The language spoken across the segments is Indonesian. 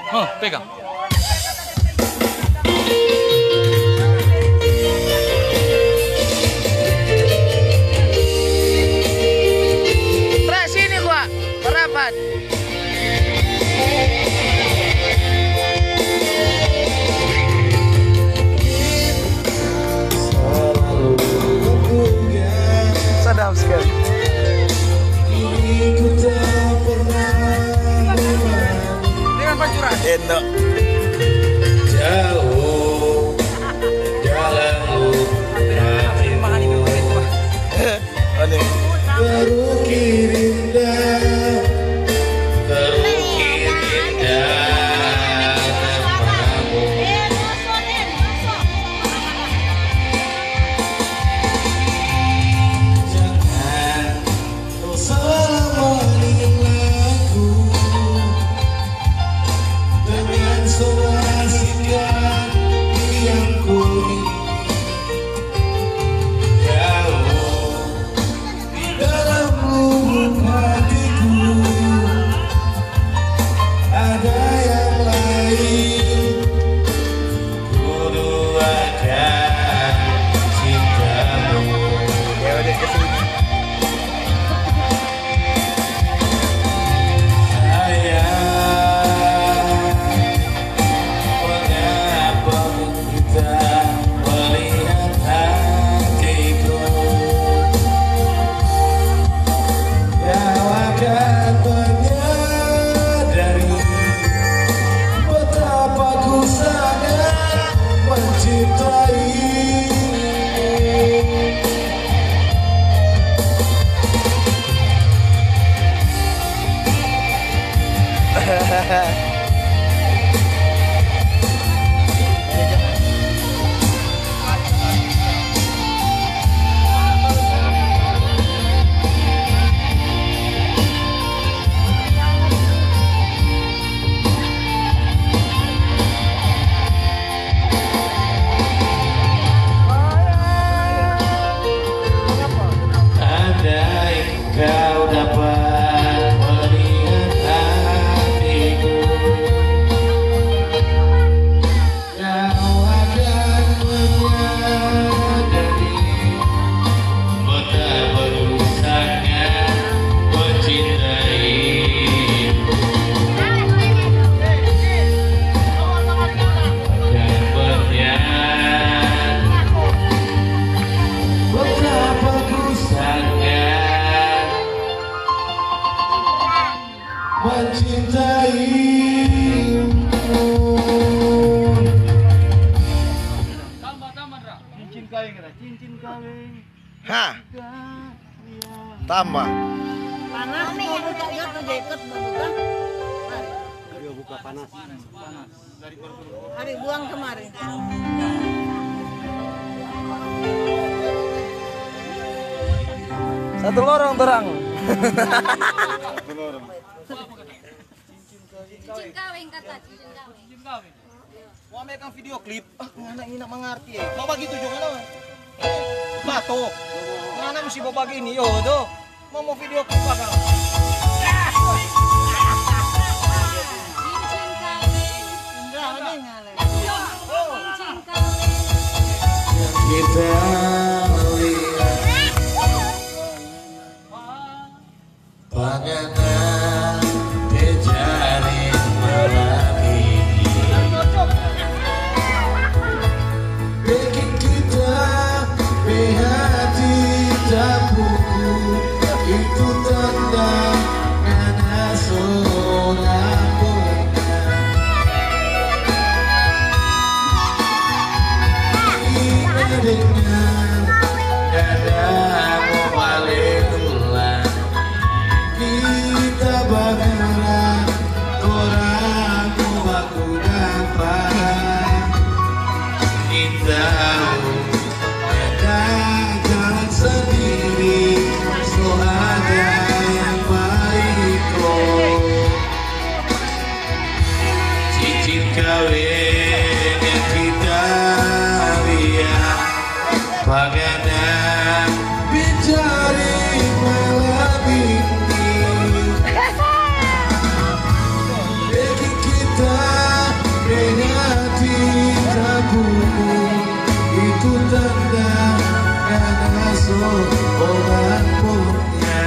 Oh, pegang. Terus sini gua, berapat. Sedap sekali. Dengan pancuran. Endok. Jauh jalanmu terukir indah, terukir indah tanpamu. Jangan kau salah menilaiku dengan semua sikap yang kuning. Jauh di dalam lubuk hatiku ada yang lain. Ku duakan cintamu. Ya udah kesini. Andai kau dapat melihat hatiku, kau akan menyadari betapa rusaknya mencintaimu. Dan bernyata betapa rusaknya mencintaimu. Cincin kawin, cincin kawin. Hah? Tambah. Panas mau buka yuk tuh jaket mau buka. Ayo buka panas. Hari buang kemarin. Satu lorong terang. Cincin kawin kata cincin kawin. Mau megang video klip. Ngana ini nak mengerti. Mau bagi tujuh kan? Batuk. Ngana mesti mau bagi ini. Yo tuh. Mau video klip apa? Cincin kawin. Enggak ada ngale. Cincin kawin. Kita lihat panganan jejaring melati. Bikin kita behati tabuku itu tanda ngana seorang bunga. Ina dengan dadamu balik ulang. Kita bakalan orang aku gampang. Kita ada jalan sendiri, so ada yang baik kok. Cincin kawin yang kita lihat bagaimana bicara malam ini. Bikin kita Ku tendang gak ngasuh obat punya.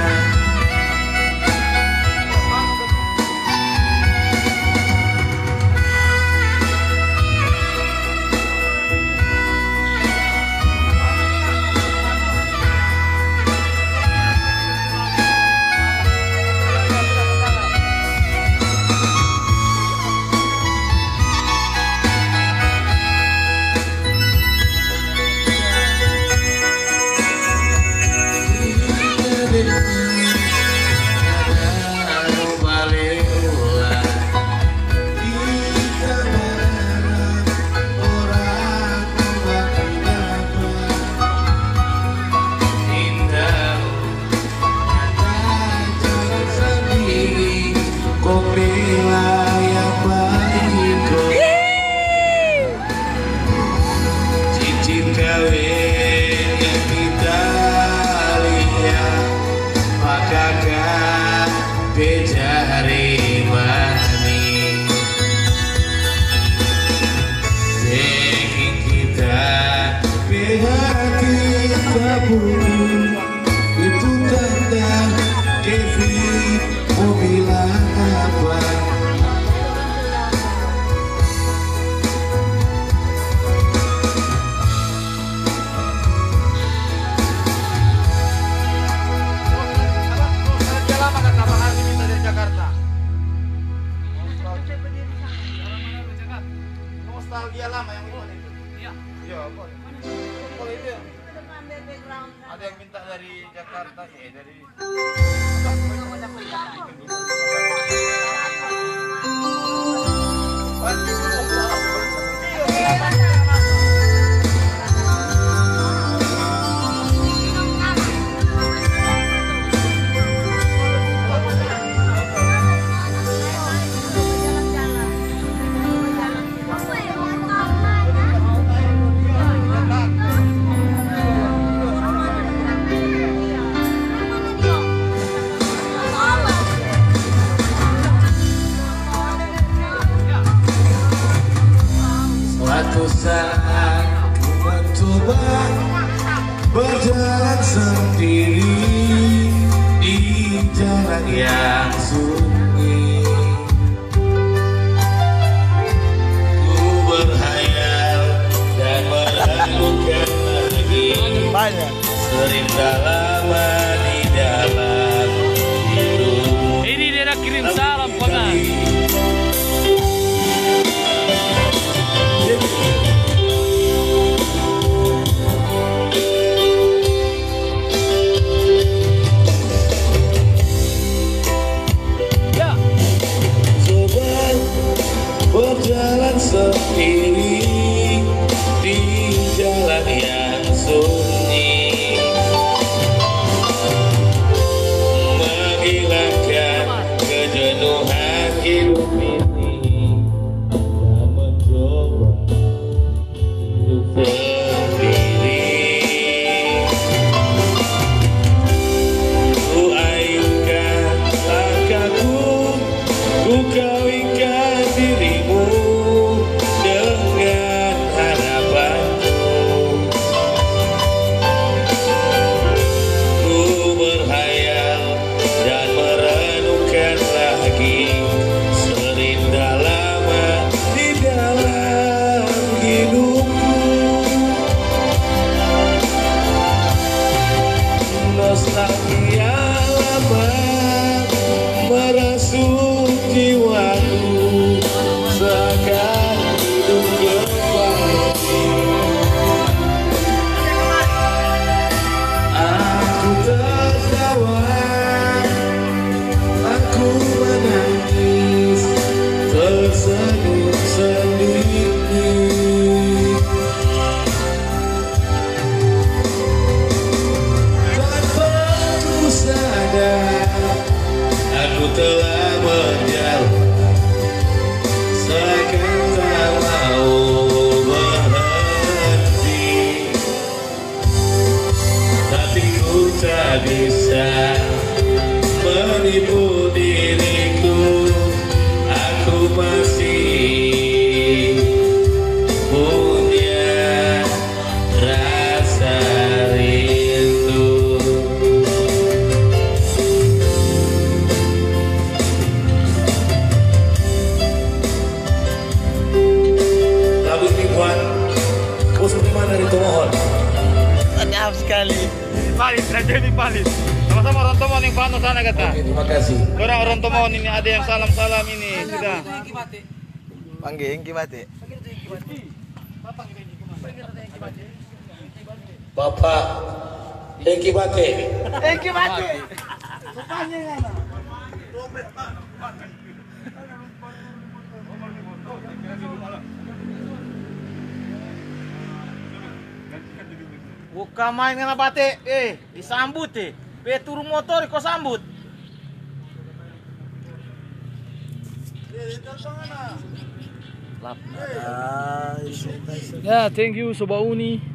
Itu tanda Kevin mau bilang apa? Nostalgia lama kata Pak Haji minta dari Jakarta. Nostalgia lama yang gimana itu? Iya, boleh. Boleh itu. Ada yang minta dari Jakarta, ya dari Suatu saat ku mencoba berjalan sendiri di jalan yang sunyi. Ku berhayal dan meragukan lagi serindah lama di dalam hidup. Ini dia kirim salam pengan. Berjalan sendiri di jalan yang sunyi, menghilangkan kejenuhan hidup ini, dan mencoba hidup sendiri. Ku ayunkan langkahku, ku kawinkan dirimu dengan harapanku. Ku berhayal dan merenungkan lagi serindah lama di dalam hidupku. Nostalgia lama merasuk jiwaku, seakan hidup kembali. Aku tertawa, aku menangis, tersenyum sendiri. Tanpa ku sadar, aku telah menjalan, seakan tak mau berhenti. Hatiku tak bisa menipu diriku, aku masih punya palit, Jamie palit. Sama-sama orang Tomon yang pano sana kata. Oke, terima kasih. Orang Tomon ini ada yang salam-salam ini sudah. Panggil Kibate. Bapak Hengki Bate. Buka main dengan Bate, disambut turun motor kau sambut. Ya, thank you Sobat Uni.